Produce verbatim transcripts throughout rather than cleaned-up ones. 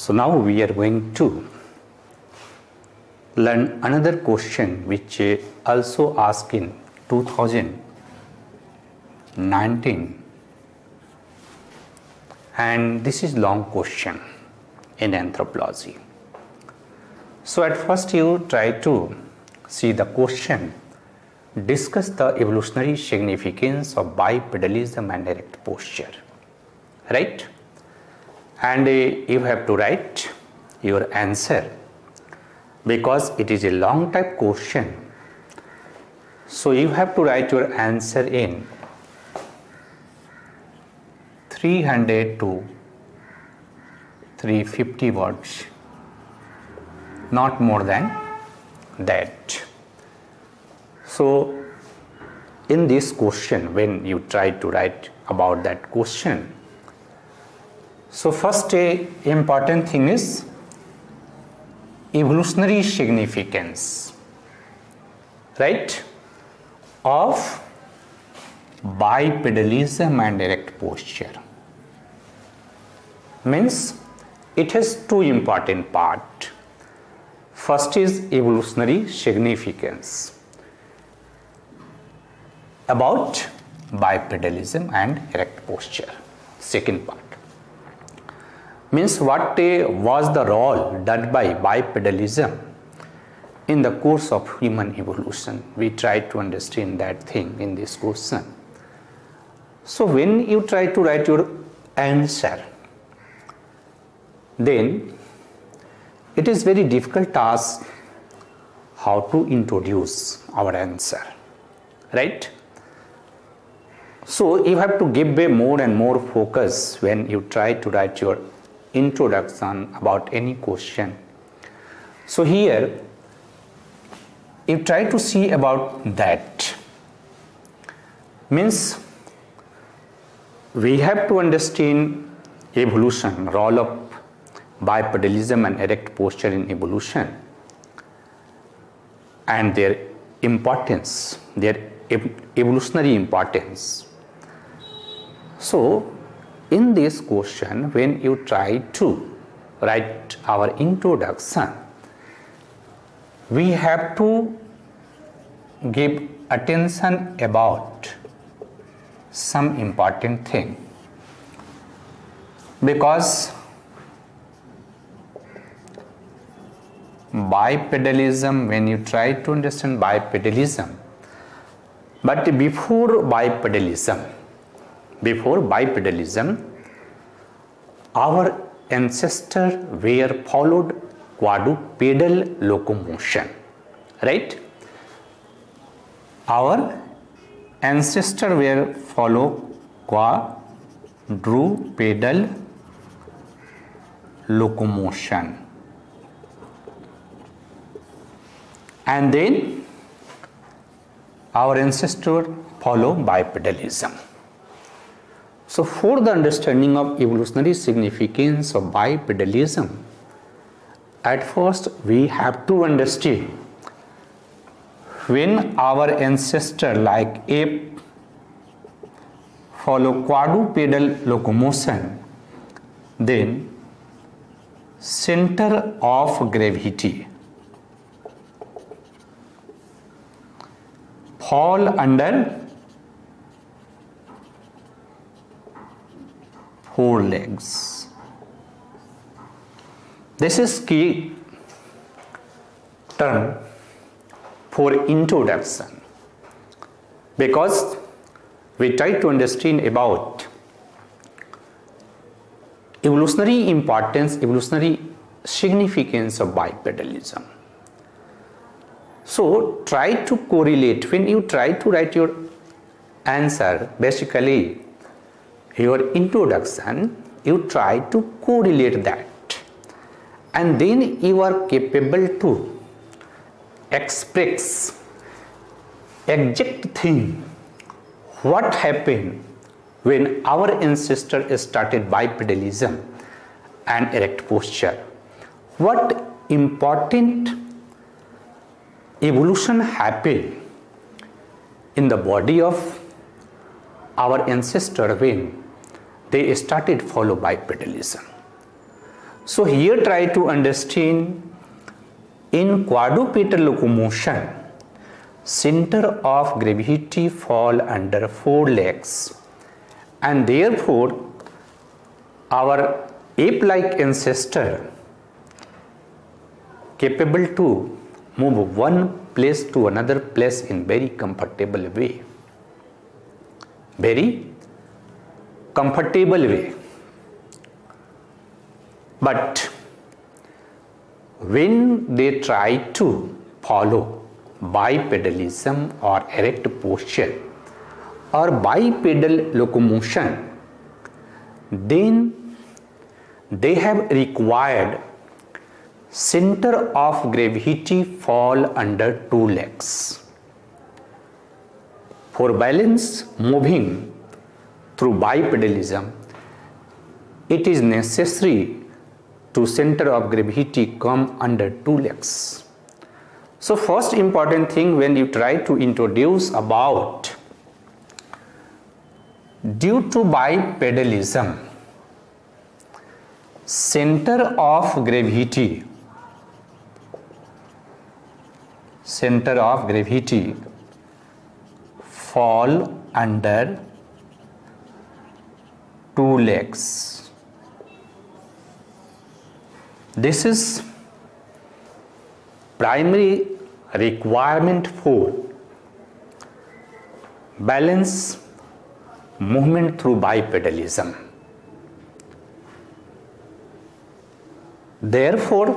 So now we are going to learn another question which uh, also asked in two thousand nineteen, and this is long question in anthropology. So at first you try to see the question, discuss the evolutionary significance of bipedalism and erect posture, right? And uh, you have to write your answer because it is a long type question. So you have to write your answer in three hundred to three hundred fifty words, not more than that. So in this question, when you try to write about that question, so first a important thing is evolutionary significance, right, of bipedalism and erect posture. Means it has two important parts. First is evolutionary significance about bipedalism and erect posture. Second part means what was the role done by bipedalism in the course of human evolution. We try to understand that thing in this question. So when you try to write your answer, then it is very difficult task how to introduce our answer, right? So you have to give a more and more focus when you try to write your introduction about any question. So here you try to see about that. Means we have to understand evolution, role of bipedalism and erect posture in evolution, and their importance, their evolutionary importance. So in this question, when you try to write our introduction, we have to give attention about some important thing, because bipedalism, when you try to understand bipedalism, but before bipedalism, before bipedalism, our ancestors were followed quadrupedal locomotion, right? Our ancestors were follow quadrupedal locomotion, and then our ancestors follow bipedalism. So for the understanding of evolutionary significance of bipedalism, at first we have to understand when our ancestor like ape follow quadrupedal locomotion, then center of gravity fall under four legs. This is key term for introduction, because we try to understand about evolutionary importance, evolutionary significance of bipedalism. So try to correlate when you try to write your answer. Basically your introduction, you try to correlate that, and then you are capable to express exact thing what happened when our ancestors started bipedalism and erect posture. What important evolution happened in the body of our ancestor when they started follow bipedalism. So here try to understand, in quadrupedal locomotion, center of gravity fall under forelegs, and therefore our ape-like ancestor capable to move one place to another place in very comfortable way, very comfortable way. But when they try to follow bipedalism or erect posture or bipedal locomotion, then they have required center of gravity fall under two legs. For balance moving through bipedalism, it is necessary to center of gravity come under two legs. So first important thing when you try to introduce about due to bipedalism, center of gravity center of gravity fall under two legs. This is primary requirement for balance movement through bipedalism. Therefore,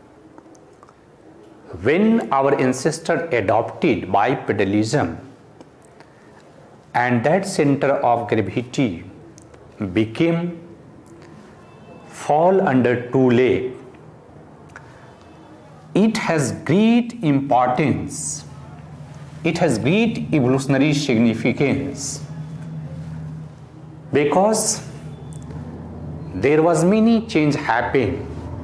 when our ancestor adopted bipedalism and that center of gravity became fall under two legs, it has great importance, it has great evolutionary significance, because there was many change happen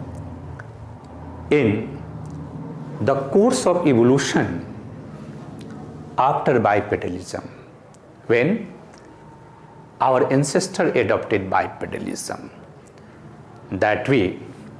in the course of evolution after bipedalism, when our ancestor adopted bipedalism. That way,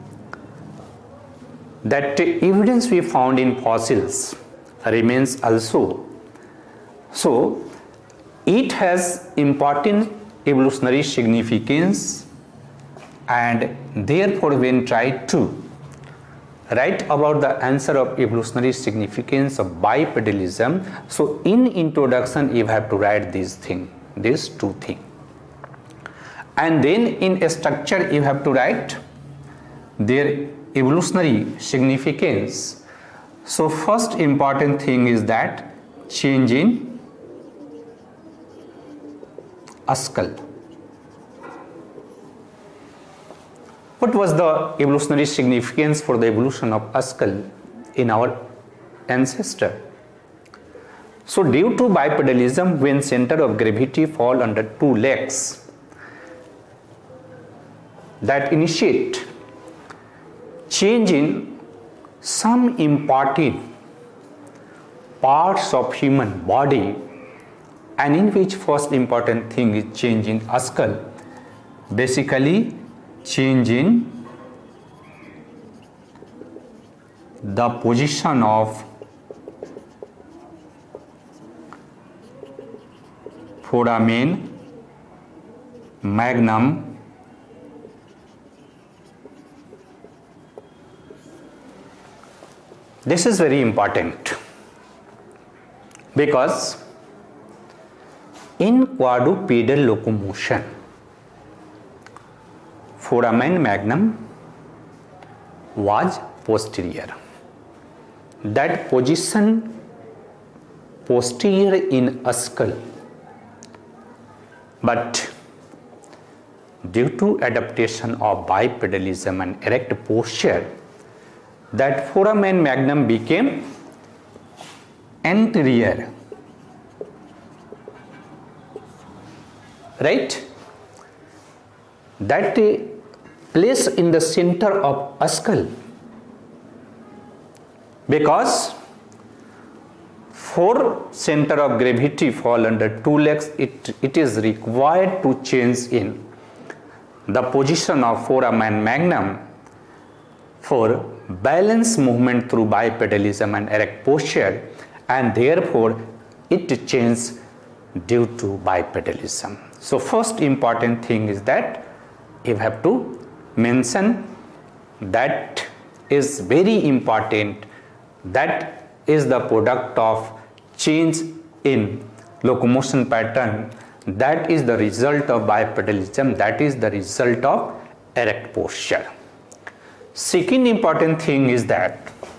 that evidence we found in fossils remains also. So it has important evolutionary significance, and therefore when tried to write about the answer of evolutionary significance of bipedalism, so in introduction you have to write these things, these two things, and then in a structure you have to write their evolutionary significance. So first important thing is that change in skull. What was the evolutionary significance for the evolution of skull in our ancestor? So due to bipedalism, when center of gravity fall under two legs, that initiate change in some important parts of human body, and in which first important thing is change in skull, basically change in the position of foramen magnum This is very important, because in quadrupedal locomotion, foramen magnum was posterior. That position posterior in a skull, but due to adaptation of bipedalism and erect posture, that foramen magnum became anterior, right? That place in the center of a skull, because for center of gravity fall under two legs, it, it is required to change in the position of foramen magnum for balance movement through bipedalism and erect posture, and therefore it changes due to bipedalism. So first important thing is that you have to mention, that is very important, that is the product of change in locomotion pattern, that is the result of bipedalism, that is the result of erect posture. Second important thing is that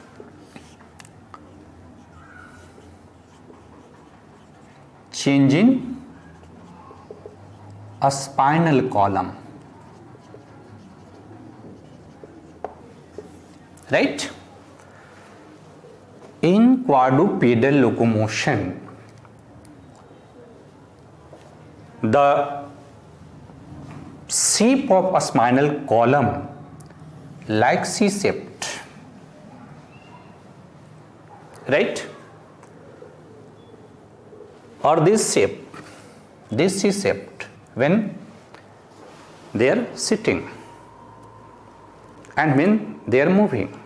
change in a spinal column, right? In quadrupedal locomotion, the shape of a spinal column like C-shaped, right? Or this shape, this C-shaped when they are sitting and when they are moving.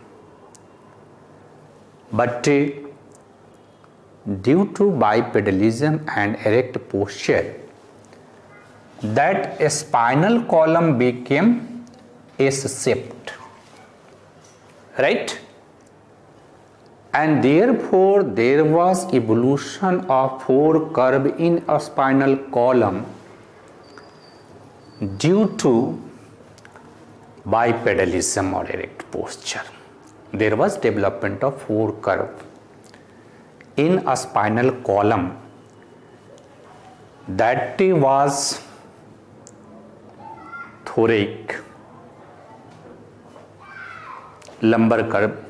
But uh, due to bipedalism and erect posture, that a spinal column became S-shaped, right? And therefore there was evolution of forecurve in a spinal column due to bipedalism or erect posture. There was development of forecurve in a spinal column that was thoracic, lumbar curve,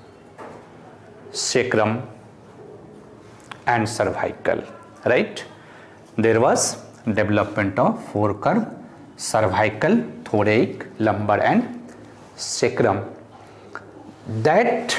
sacrum and cervical, right? There was development of forecurve, cervical, thoracic, lumbar and sacrum. That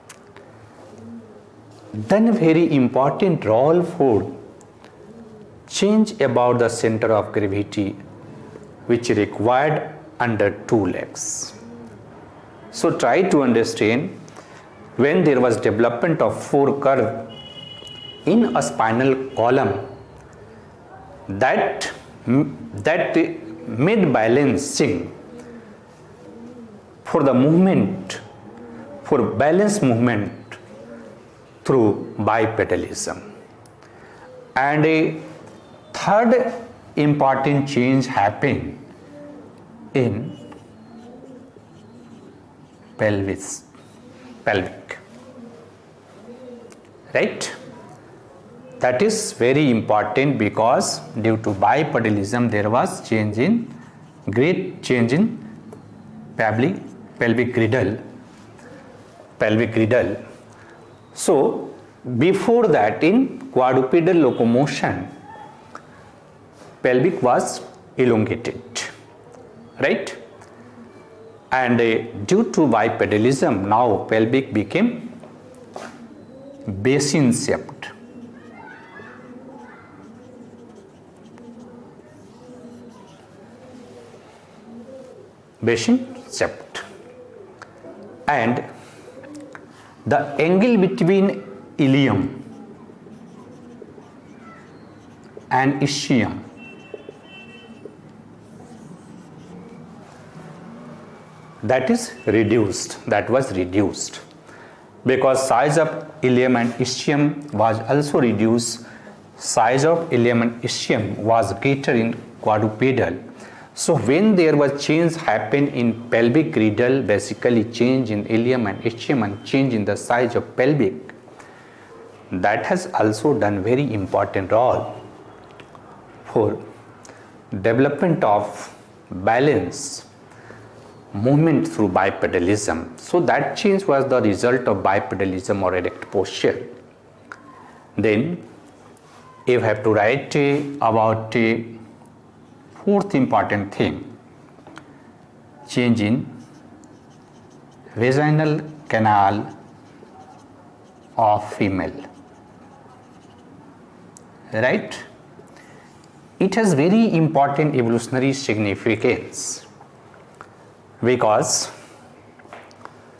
done very important role for change about the center of gravity which required under two legs. So try to understand, when there was development of forecurve in a spinal column, that that made balancing for the movement, for balance movement through bipedalism. And a third important change happened in pelvis, pelvic, right? That is very important because due to bipedalism there was change in, great change in pelvic, pelvic girdle, pelvic girdle. So before that, in quadrupedal locomotion, pelvic was elongated, right? And uh, due to bipedalism, now pelvic became basin shaped. Basin shaped. And the angle between ilium and ischium that is reduced, that was reduced because size of ilium and ischium was also reduced. Size of ilium and ischium was greater in quadrupedal. So when there was change happen in pelvic girdle, basically change in ilium and ischium and change in the size of pelvic, that has also done very important role for development of balance movement through bipedalism. So that change was the result of bipedalism or erect posture. Then you have to write uh, about uh, fourth important thing, change in vaginal canal of female, right? It has very important evolutionary significance because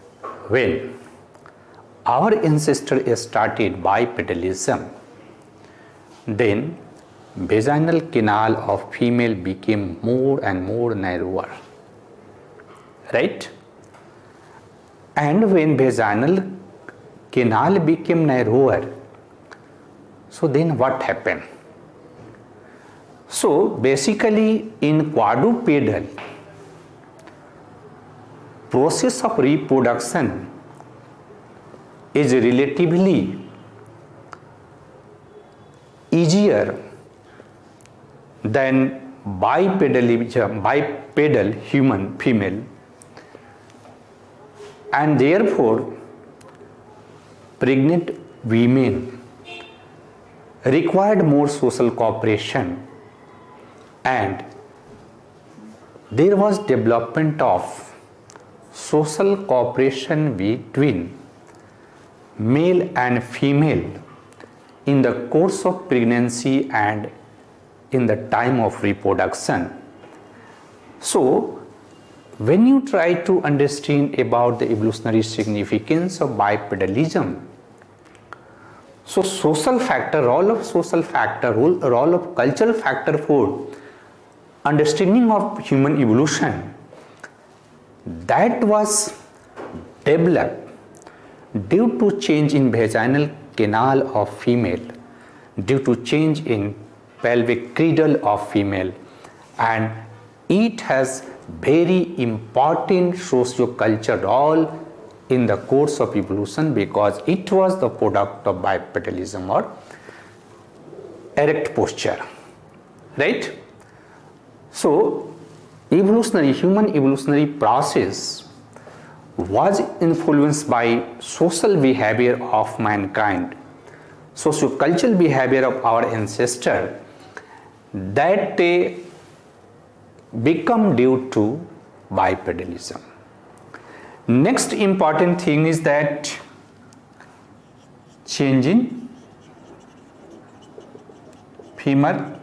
when our ancestor started bipedalism, then vaginal canal of female became more and more narrower, right? And when vaginal canal became narrower, so then what happened? So basically in quadrupedal, process of reproduction is relatively easier than bipedal, bipedal human female, and therefore pregnant women required more social cooperation, and there was development of social cooperation between male and female in the course of pregnancy and in the time of reproduction. So when you try to understand about the evolutionary significance of bipedalism, so social factor, role of social factor, role, role of cultural factor for understanding of human evolution, that was developed due to change in vaginal canal of female, due to change in pelvic cradle of female, and it has very important socio-cultural role in the course of evolution because it was the product of bipedalism or erect posture, right? So evolutionary, human evolutionary process was influenced by social behavior of mankind, socio-cultural behavior of our ancestor, that they become due to bipedalism. Next important thing is that change in femur,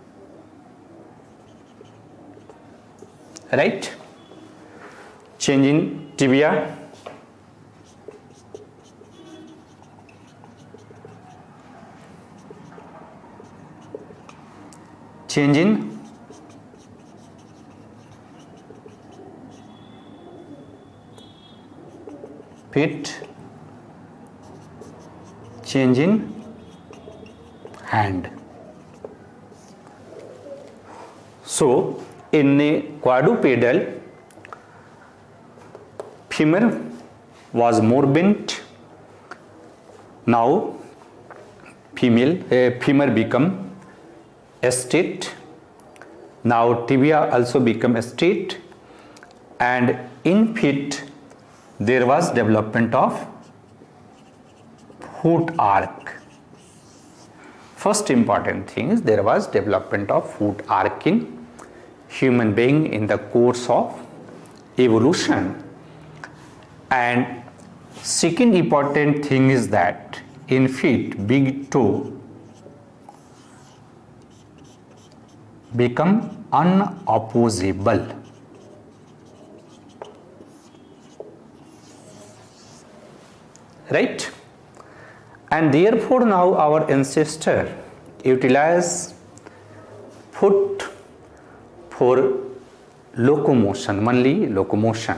right? Change in tibia, change in feet, change in hand. So in a quadrupedal, femur was more bent. Now female uh, femur become straight. Now tibia also become straight, and in feet there was development of foot arc. First important thing is there was development of foot arc in human being in the course of evolution. And second important thing is that in feet big toe become unopposable. Right? And therefore now our ancestor utilize foot for locomotion, only locomotion,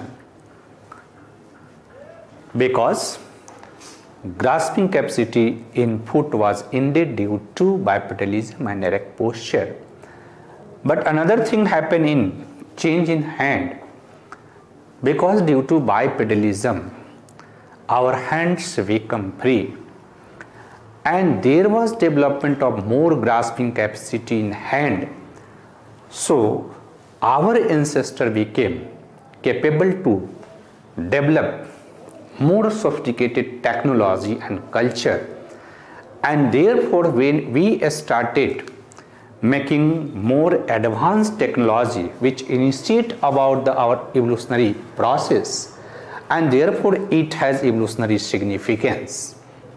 because grasping capacity in foot was ended due to bipedalism and erect posture. But another thing happened in change in hand, because due to bipedalism our hands become free, and there was development of more grasping capacity in hand. So our ancestor became capable to develop more sophisticated technology and culture, and therefore when we started making more advanced technology which initiate about the our evolutionary process, and therefore it has evolutionary significance.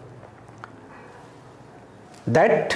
That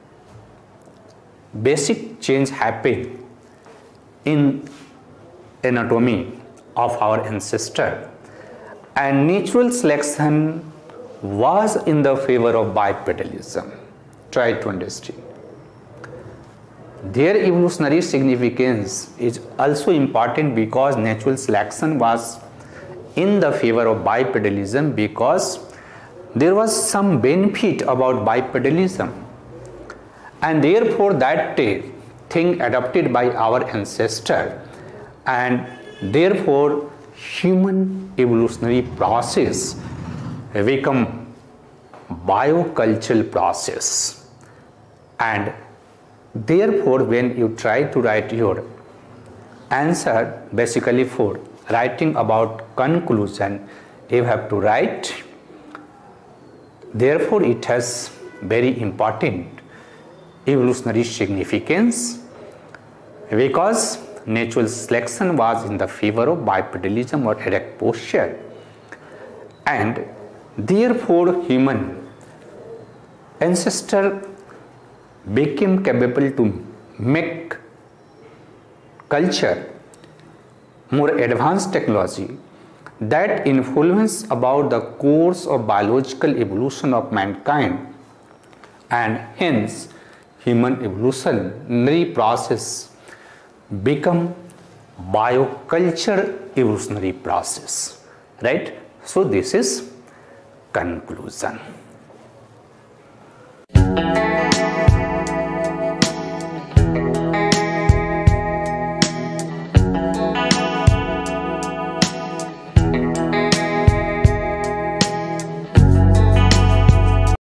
basic change happened in anatomy of our ancestor, and natural selection was in the favor of bipedalism. Try to understand. Their evolutionary significance is also important because natural selection was in the favor of bipedalism because there was some benefit about bipedalism, and therefore that thing adopted by our ancestor, and therefore human evolutionary process become biocultural process. And therefore when you try to write your answer, basically for writing about conclusion, you have to write, therefore it has very important evolutionary significance because natural selection was in the favor of bipedalism or erect posture, and therefore human ancestor became capable to make culture more advanced technology that influence about the course of biological evolution of mankind, and hence human evolutionary process become bioculture evolutionary process, right? So this is conclusion.